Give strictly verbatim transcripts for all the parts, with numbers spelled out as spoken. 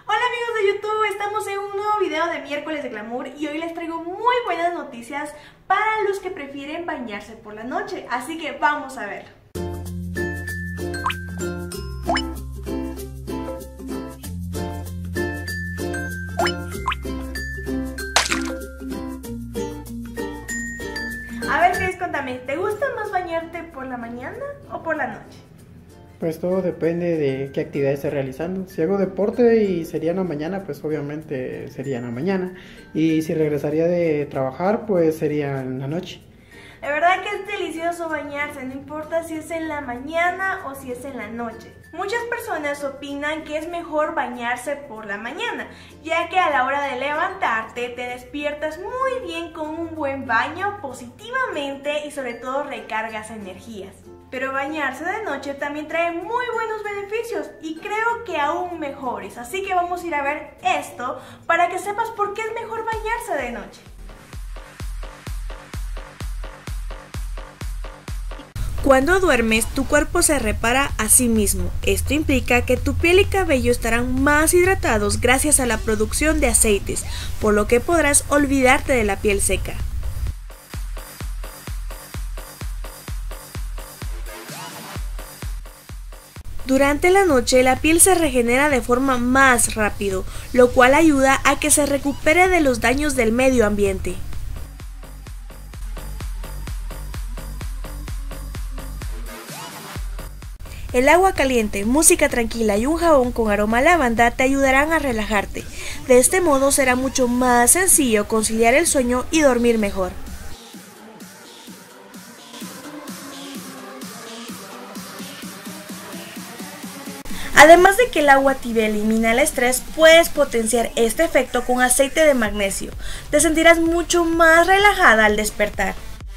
Hola amigos de YouTube, estamos en un nuevo video de miércoles de glamour y hoy les traigo muy buenas noticias para los que prefieren bañarse por la noche, así que vamos a ver. A ver, Chris, contame, ¿te gusta más bañarte por la mañana o por la noche? Pues todo depende de qué actividad esté realizando. Si hago deporte y sería en la mañana, pues obviamente sería en la mañana. Y si regresaría de trabajar, pues sería en la noche. De verdad que es delicioso bañarse, no importa si es en la mañana o si es en la noche. Muchas personas opinan que es mejor bañarse por la mañana, ya que a la hora de levantarte te despiertas muy bien con un buen baño positivamente y sobre todo recargas energías. Pero bañarse de noche también trae muy buenos beneficios y creo que aún mejores, así que vamos a ir a ver esto para que sepas por qué es mejor bañarse de noche. Cuando duermes, tu cuerpo se repara a sí mismo. Esto implica que tu piel y cabello estarán más hidratados gracias a la producción de aceites, por lo que podrás olvidarte de la piel seca. Durante la noche la piel se regenera de forma más rápido, lo cual ayuda a que se recupere de los daños del medio ambiente. El agua caliente, música tranquila y un jabón con aroma a lavanda te ayudarán a relajarte. De este modo será mucho más sencillo conciliar el sueño y dormir mejor. Además de que el agua tibia elimina el estrés, puedes potenciar este efecto con aceite de magnesio. Te sentirás mucho más relajada al despertar.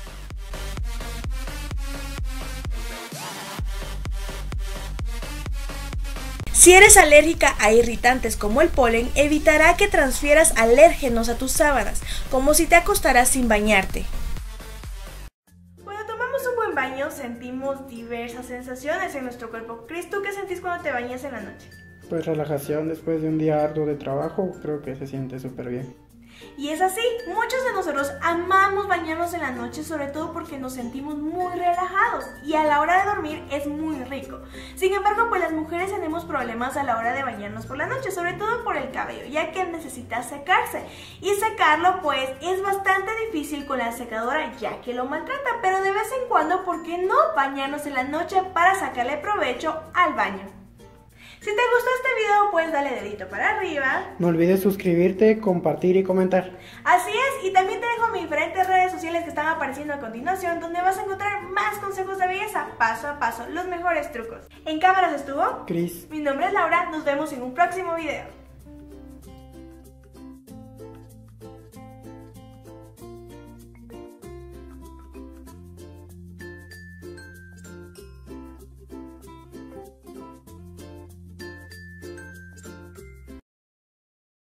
Si eres alérgica a irritantes como el polen, evitará que transfieras alérgenos a tus sábanas, como si te acostaras sin bañarte. Cuando tomamos un buen baño, sentimos diversas sensaciones en nuestro cuerpo. Chris, ¿tú qué sentís cuando te bañas en la noche? Pues relajación después de un día arduo de trabajo, creo que se siente súper bien. Y es así, muchos de nosotros amamos bañarnos en la noche, sobre todo porque nos sentimos muy relajados y a la hora de dormir es muy rico. Sin embargo, pues las mujeres tenemos problemas a la hora de bañarnos por la noche, sobre todo por el cabello, ya que necesita secarse. Y secarlo pues es bastante difícil con la secadora, ya que lo maltrata, pero de vez en cuando, ¿por qué no bañarnos en la noche para sacarle provecho al baño? Si te gustó este video, pues dale dedito para arriba. No olvides suscribirte, compartir y comentar. Así es, y también te dejo mis diferentes redes sociales que están apareciendo a continuación, donde vas a encontrar más consejos de belleza, paso a paso, los mejores trucos. En cámaras estuvo Chris. Mi nombre es Laura, nos vemos en un próximo video.